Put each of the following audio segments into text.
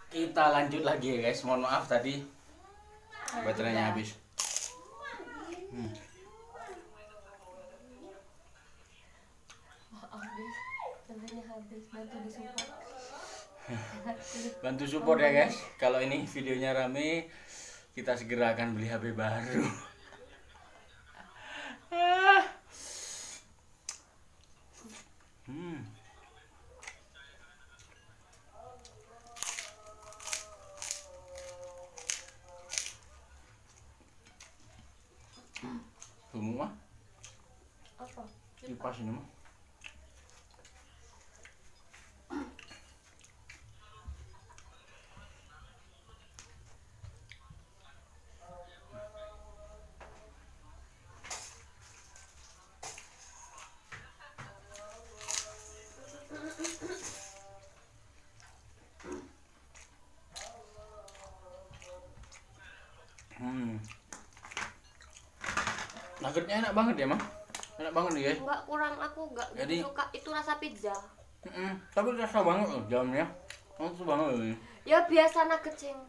Kita lanjut lagi ya guys. Mohon maaf tadi baterainya habis. Bantu support ya guys. Kalau ini videonya rame, kita segera akan beli HP baru. Bumbu mah? Apa? Kipas ini mah. Nuggetnya enak banget ya, Mang? Enak banget nih, guys. Enggak, kurang, aku enggak Jadi- suka itu rasa pizza. Tapi rasa banget loh jamnya. Enak banget loh ini. Ya biasa nugget sing.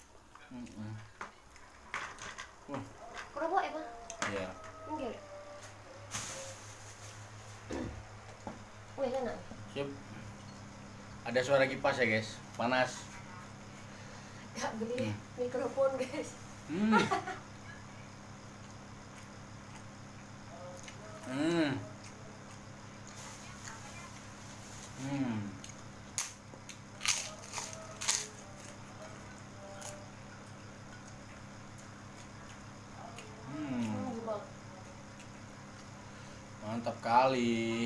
Kerupuk ya, Pak? Iya. Enggak. Wih, enak. Sip. Ada suara kipas ya, guys. Panas. Enggak beli mikrofon, guys. Hmm. Hmm. Hmm. Gimana? Mantap kali.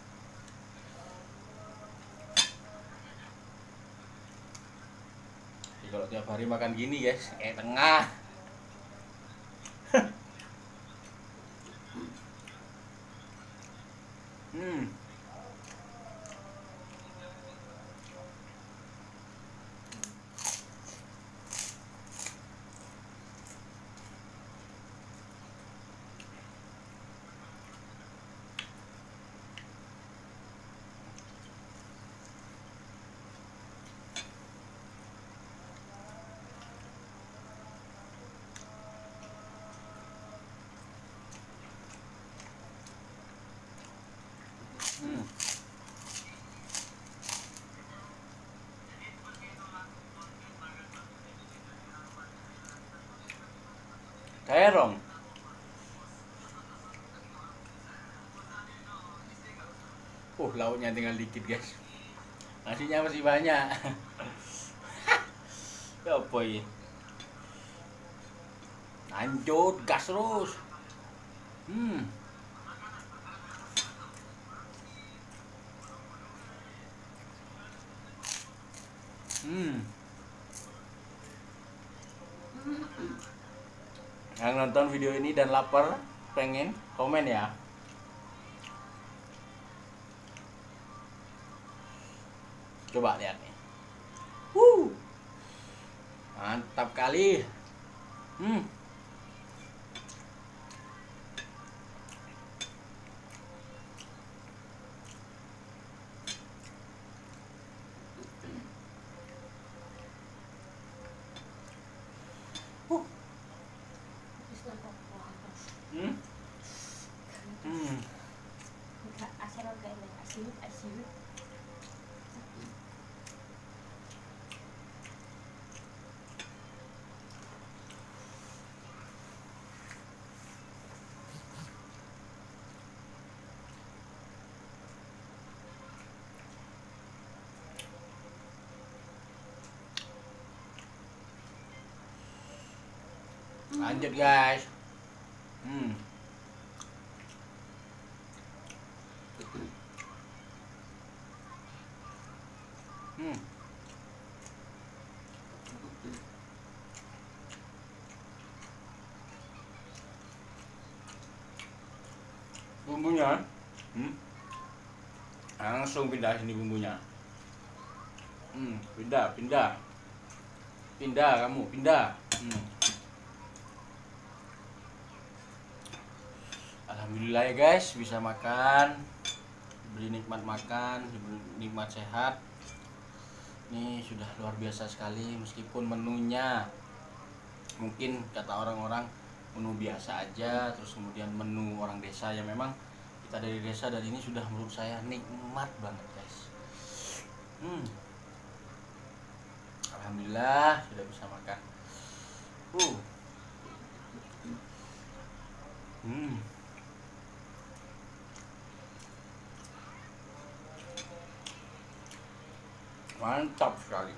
Jadi kalau tiap hari makan gini, guys, kayak tengah. Hmm. Hmm. Terong. Lauknya tinggal dikit, guys. Nasinya masih banyak. Ya apa ini? Lanjut, gas terus. Hmm. Yang nonton video ini dan lapar, pengen komen ya. Coba lihat nih. Mantap kali. Enggak, asal enggak enak, asin. Lanjut, guys. Bumbunya, langsung pindah sini bumbunya. Pindah kamu, pindah. Alhamdulillah ya guys, bisa makan, diberi nikmat makan, diberi nikmat sehat. Ini sudah luar biasa sekali, meskipun menunya mungkin kata orang-orang menu biasa aja, terus kemudian menu orang desa yang memang kita dari desa, dan ini sudah menurut saya nikmat banget guys. Alhamdulillah sudah bisa makan. Mantap sekali.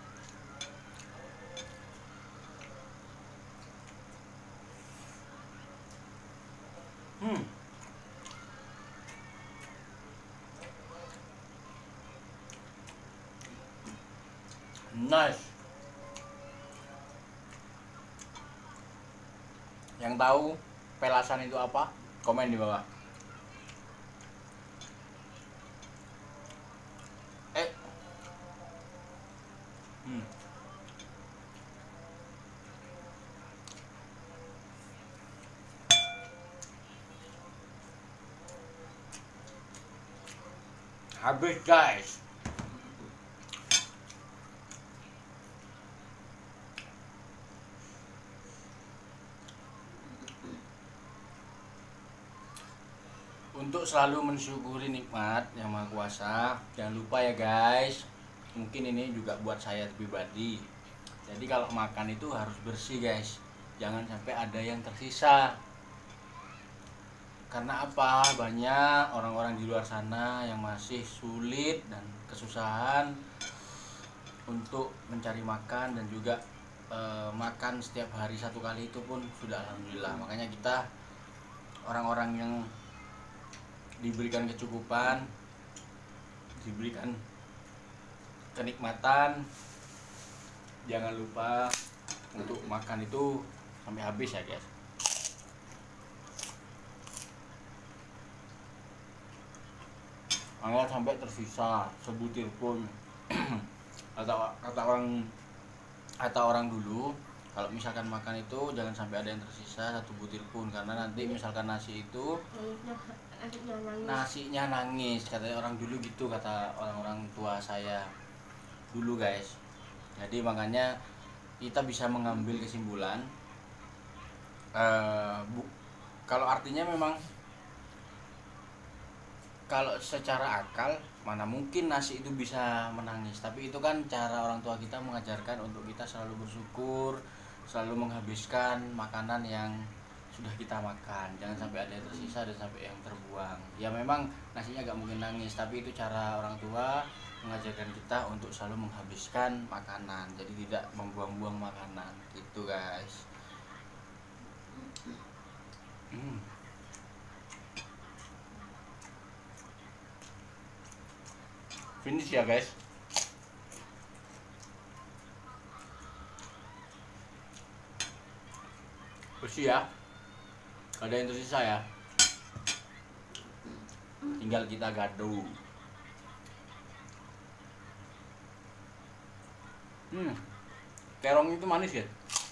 Nice. Yang tahu pelasan itu apa? Komen di bawah. Habis guys. Untuk selalu mensyukuri nikmat yang Maha Kuasa, jangan lupa ya guys. Mungkin ini juga buat saya pribadi. Jadi kalau makan itu harus bersih guys. Jangan sampai ada yang tersisa. Karena apa? Banyak orang-orang di luar sana yang masih sulit dan kesusahan untuk mencari makan, dan juga makan setiap hari 1 kali itu pun sudah alhamdulillah. Makanya kita orang-orang yang diberikan kecukupan, diberikan kenikmatan, jangan lupa untuk makan itu sampai habis ya guys. Jangan sampai tersisa sebutir pun. kata orang dulu, kalau misalkan makan itu jangan sampai ada yang tersisa 1 butir pun, karena nanti misalkan nasi itu nasinya nangis, katanya orang dulu gitu, kata orang-orang tua saya dulu guys. Jadi makanya kita bisa mengambil kesimpulan, kalau artinya memang kalau secara akal mana mungkin nasi itu bisa menangis, tapi itu kan cara orang tua kita mengajarkan untuk kita selalu bersyukur, selalu menghabiskan makanan yang sudah kita makan, jangan sampai ada yang tersisa dan sampai yang terbuang. Ya memang nasinya gak mungkin nangis, tapi itu cara orang tua mengajarkan kita untuk selalu menghabiskan makanan, jadi tidak membuang-buang makanan gitu guys. Finish ya guys. Bersih ya, gak ada yang tersisa ya, tinggal kita gaduh. Terong itu manis ya.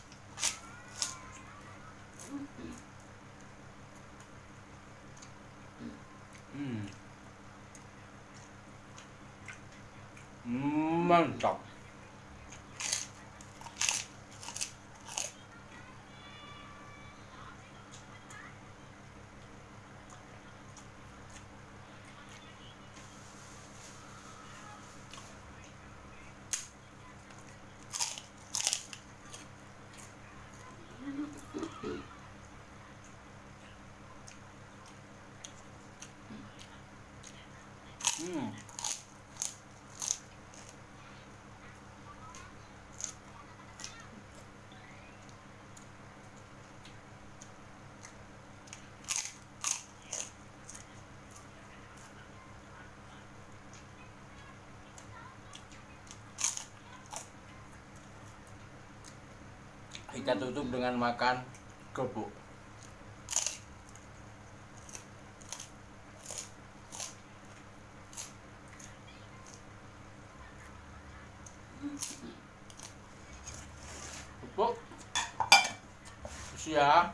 Mantap. Kita tutup dengan makan kerupuk. Kerupuk bersih ya.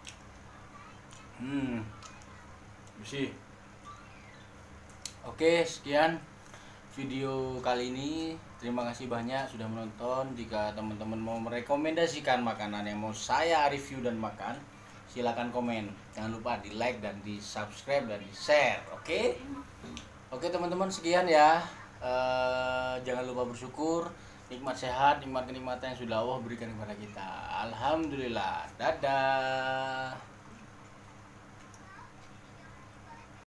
Bersih. Oke, sekian video kali ini. Terima kasih banyak sudah menonton. Jika teman-teman mau merekomendasikan makanan yang mau saya review dan makan, silakan komen. Jangan lupa di like dan di subscribe dan di share. Oke? Oke teman-teman, sekian ya. Jangan lupa bersyukur, nikmat sehat, nikmat kenikmatan yang sudah Allah berikan kepada kita. Alhamdulillah. Dadah.